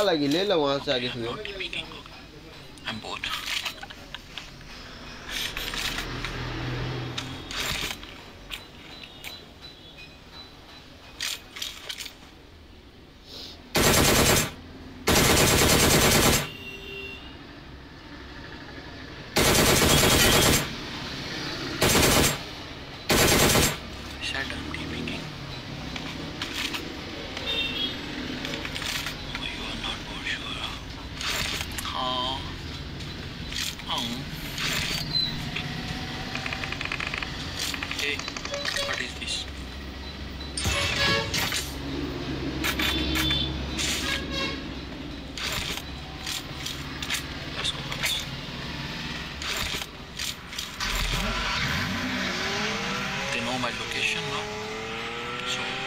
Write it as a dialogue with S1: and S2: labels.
S1: भूखा लगी, ले लो वहां से आगे से।
S2: I'm bored. Hey, what is this? Let's go, guys. They know my location now, so